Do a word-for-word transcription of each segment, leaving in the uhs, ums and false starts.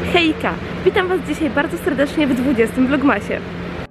Hejka! Witam Was dzisiaj bardzo serdecznie w dwudziestym vlogmasie.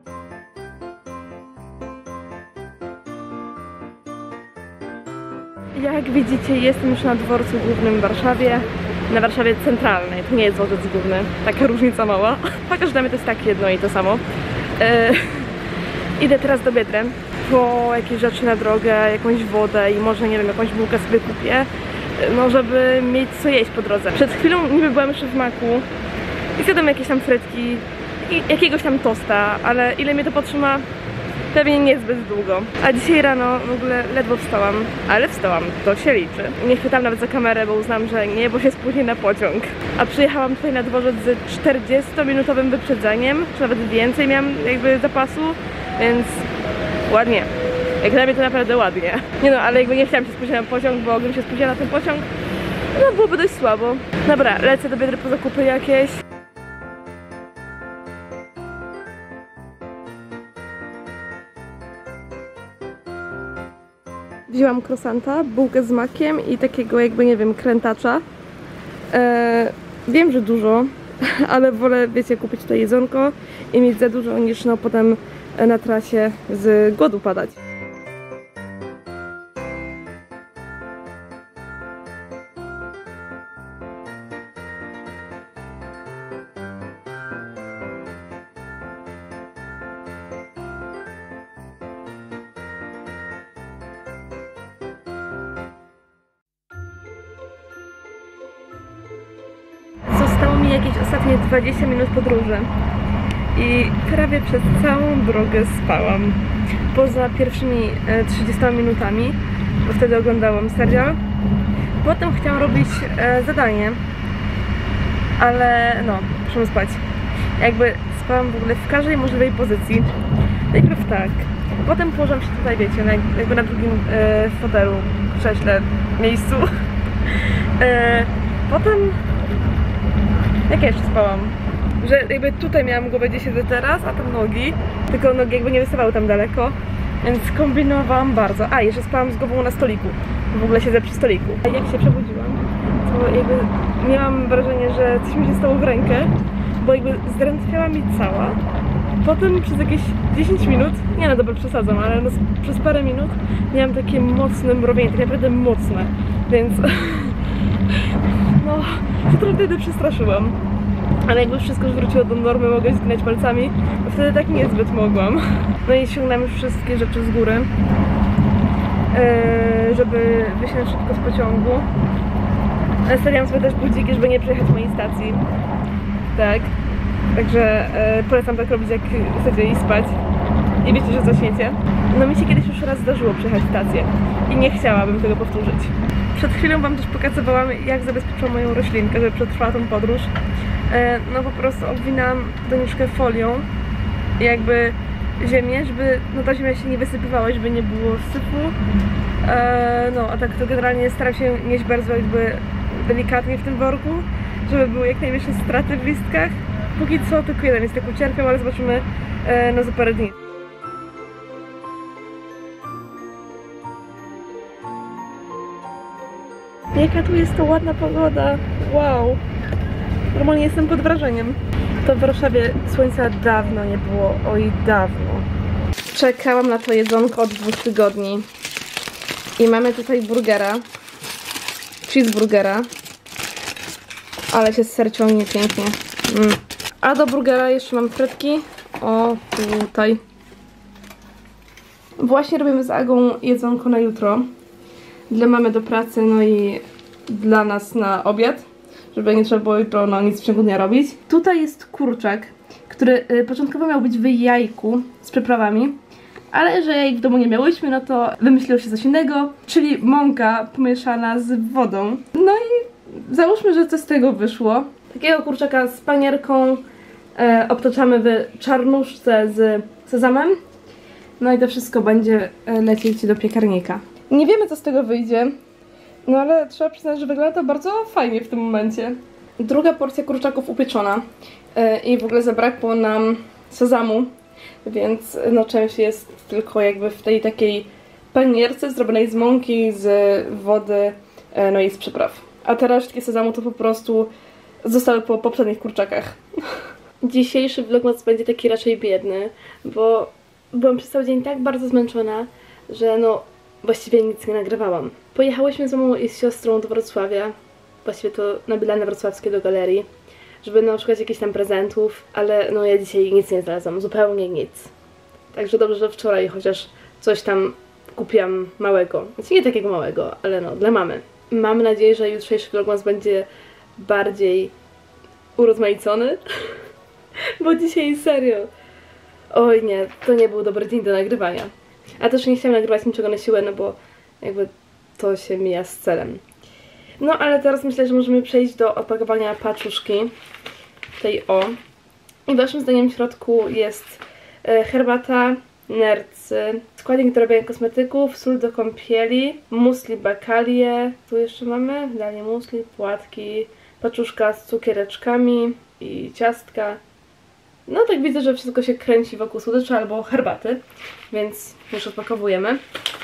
Jak widzicie, jestem już na dworcu głównym w Warszawie, na Warszawie centralnej. To nie jest dworzec główny, taka różnica mała. Chociaż dla mnie to jest tak jedno i to samo. Eee, idę teraz do Biedry po jakieś rzeczy na drogę, jakąś wodę i może, nie wiem, jakąś bułkę sobie kupię. No, żeby mieć co jeść po drodze. Przed chwilą niby byłam jeszcze w Maku i zjadłam jakieś tam frytki i jakiegoś tam tosta, ale ile mnie to potrzyma? Pewnie niezbyt długo. A dzisiaj rano w ogóle ledwo wstałam, ale wstałam, to się liczy. Nie chwytałam nawet za kamerę, bo uznałam, że nie, bo się spóźnię na pociąg. A przyjechałam tutaj na dworzec z czterdziestominutowym wyprzedzeniem, czy nawet więcej miałam jakby zapasu, więc ładnie. Jak dla mnie to naprawdę ładnie. Nie no, ale jakby nie chciałam się spóźnić na pociąg, bo gdybym się spóźniła na ten pociąg, no byłoby dość słabo. Dobra, lecę do Biedry po zakupy jakieś. Wzięłam krosanta, bułkę z makiem i takiego jakby, nie wiem, krętacza. Eee, wiem, że dużo, ale wolę, wiecie, kupić tutaj jedzonko i mieć za dużo niż no potem na trasie z głodu padać. Zostało mi jakieś ostatnie dwadzieścia minut podróży i prawie przez całą drogę spałam. Poza pierwszymi trzydziestoma minutami, bo wtedy oglądałam serial. Potem chciałam robić e, zadanie, ale no, muszę spać. Jakby spałam w ogóle w każdej możliwej pozycji. Najpierw tak, potem położyłam się tutaj, wiecie, na, jakby na drugim e, fotelu, krześle, miejscu. E, potem jak ja jeszcze spałam? Że jakby tutaj miałam głowę, gdzie siedzę teraz, a tam nogi, tylko nogi jakby nie wystawały tam daleko, więc kombinowałam bardzo. A, jeszcze spałam z głową na stoliku, w ogóle siedzę przy stoliku. A jak się przebudziłam, to jakby miałam wrażenie, że coś mi się stało w rękę, bo jakby zdrętwiała mi cała. Potem przez jakieś dziesięć minut, nie no dobra przesadzam, ale no przez parę minut miałam takie mocne mrowienie, takie naprawdę mocne, więc no, się trochę wtedy przestraszyłam. Ale jakby wszystko już wróciło do normy, mogę zginać palcami, to wtedy tak niezbyt mogłam. No i ściągnęłam już wszystkie rzeczy z góry, yy, żeby wysiąść szybko z pociągu. Stawiałam sobie też budziki, żeby nie przejechać mojej stacji. Tak. Także yy, polecam tak robić, jak chcecie iść spać i wiecie, że zaśniecie. No mi się kiedyś już raz zdarzyło przejechać stację i nie chciałabym tego powtórzyć. Przed chwilą wam też pokazywałam, jak zabezpieczam moją roślinkę, żeby przetrwała tą podróż. E, no po prostu obwinęłam doniczkę folią, jakby ziemię, żeby no ta ziemia się nie wysypywała, żeby nie było syfu. E, no a tak to generalnie staram się nieść bardzo jakby delikatnie w tym worku, żeby były jak najmniejsze straty w listkach. Póki co tylko jeden jest tak ucierpiał, ale zobaczymy e, no za parę dni. Jaka tu jest to ładna pogoda, wow! Normalnie jestem pod wrażeniem. To w Warszawie słońca dawno nie było, oj dawno. Czekałam na to jedzonko od dwóch tygodni. I mamy tutaj burgera, cheeseburgera, ale się ser ciągnie pięknie. Mm. A do burgera jeszcze mam frytki, o tutaj. Właśnie robimy z Agą jedzonko na jutro. Dla mamy do pracy, no i dla nas na obiad, żeby nie trzeba było jutro no, nic w ciągu dnia robić. Tutaj jest kurczak, który y, początkowo miał być w jajku z przyprawami, ale że jajek w domu nie miałyśmy, no to wymyśliło się coś innego, czyli mąka pomieszana z wodą. No i załóżmy, że coś z tego wyszło. Takiego kurczaka z panierką y, obtaczamy w czarnuszce z sezamem. No i to wszystko będzie y, lecieć do piekarnika. Nie wiemy, co z tego wyjdzie, no ale trzeba przyznać, że wygląda to bardzo fajnie w tym momencie. Druga porcja kurczaków upieczona yy, i w ogóle zabrakło nam sezamu, więc no część jest tylko jakby w tej takiej panierce zrobionej z mąki, z wody, yy, no i z przypraw. A te resztki sezamu to po prostu zostały po poprzednich kurczakach. Dzisiejszy vlogmas będzie taki raczej biedny, bo byłam przez cały dzień tak bardzo zmęczona, że no właściwie nic nie nagrywałam. Pojechałyśmy z mamą i z siostrą do Wrocławia, właściwie to na Bylany Wrocławskie do galerii, żeby no szukać jakichś tam prezentów, ale no ja dzisiaj nic nie znalazłam, zupełnie nic. Także dobrze, że wczoraj chociaż coś tam kupiłam małego. Znaczy nie takiego małego, ale no dla mamy. Mam nadzieję, że jutrzejszy vlogmas będzie bardziej urozmaicony, bo dzisiaj serio. Oj nie, to nie był dobry dzień do nagrywania. A też nie chciałam nagrywać niczego na siłę, no bo jakby to się mija z celem. No ale teraz myślę, że możemy przejść do opakowania paczuszki. Tej o. I waszym zdaniem w środku jest e, herbata, nercy, składnik do robienia kosmetyków, sól do kąpieli, musli bakalie. Tu jeszcze mamy dalej musli, płatki, paczuszka z cukiereczkami i ciastka. No tak widzę, że wszystko się kręci wokół słodyczy albo herbaty, więc już odpakowujemy.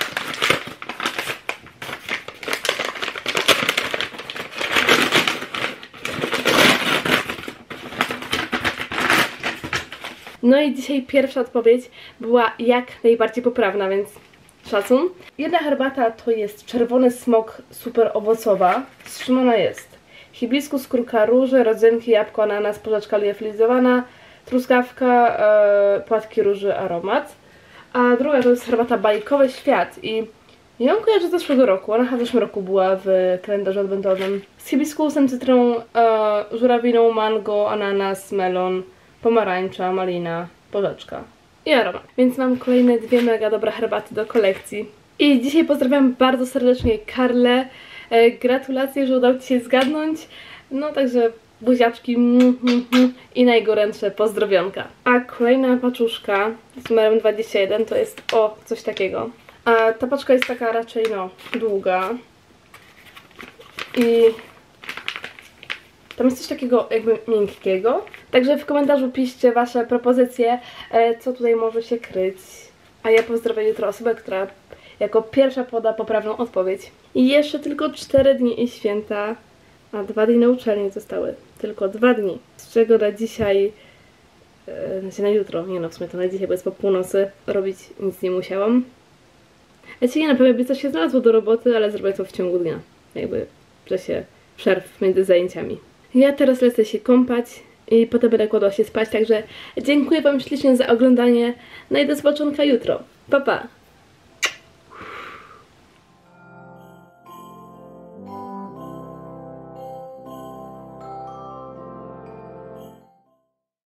No i dzisiaj pierwsza odpowiedź była jak najbardziej poprawna, więc szacun. Jedna herbata to jest czerwony smok super owocowa. Wstrzymana jest hibiskus, skórka róży, rodzynki, jabłko, ananas, porzeczka liofilizowana, truskawka, yy, płatki róży, aromat. A druga to jest herbata bajkowy świat i ją kojarzę z zeszłego roku. Ona w zeszłym roku była w kalendarzu adwentowym. Z hibiskusem, cytryną, yy, żurawiną, mango, ananas, melon, pomarańcza, malina, porzeczka i aromat. Więc mam kolejne dwie mega dobre herbaty do kolekcji. I dzisiaj pozdrawiam bardzo serdecznie Karlę. E, gratulacje, że udało ci się zgadnąć. No także buziaczki mm, mm, mm, i najgorętsze pozdrowionka. A kolejna paczuszka z numerem dwadzieścia jeden to jest o coś takiego. A ta paczka jest taka raczej no długa. I tam jest coś takiego jakby miękkiego. Także w komentarzu piszcie wasze propozycje, co tutaj może się kryć. A ja pozdrowię jutro osobę, która jako pierwsza poda poprawną odpowiedź. I jeszcze tylko cztery dni i święta, a dwa dni na uczelni zostały. Tylko dwa dni. Z czego na dzisiaj, znaczy na jutro, nie no w sumie to na dzisiaj, bo jest po północy, robić nic nie musiałam. Ja ci nie na pewno by coś się znalazło do roboty, ale zrobię to w ciągu dnia. Jakby w czasie przerw między zajęciami. Ja teraz lecę się kąpać i potem będę kładła się spać, także dziękuję wam ślicznie za oglądanie. No i do zobaczonka jutro. Pa, pa!